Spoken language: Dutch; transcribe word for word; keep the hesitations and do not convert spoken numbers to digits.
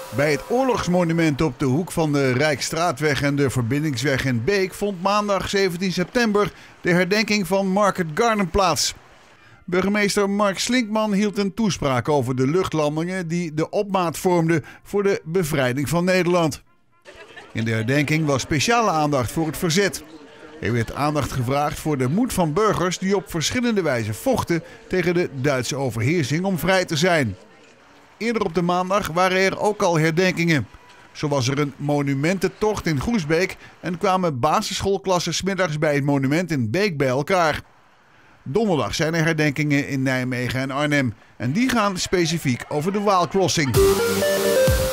Bij het oorlogsmonument op de hoek van de Rijksstraatweg en de Verbindingsweg in Beek vond maandag zeventien september de herdenking van Market Garden plaats. Burgemeester Mark Slinkman hield een toespraak over de luchtlandingen die de opmaat vormden voor de bevrijding van Nederland. In de herdenking was speciale aandacht voor het verzet. Er werd aandacht gevraagd voor de moed van burgers die op verschillende wijzen vochten tegen de Duitse overheersing om vrij te zijn. Eerder op de maandag waren er ook al herdenkingen. Zo was er een monumententocht in Groesbeek en kwamen basisschoolklassen 's middags bij het monument in Beek bij elkaar. Donderdag zijn er herdenkingen in Nijmegen en Arnhem en die gaan specifiek over de Waalcrossing.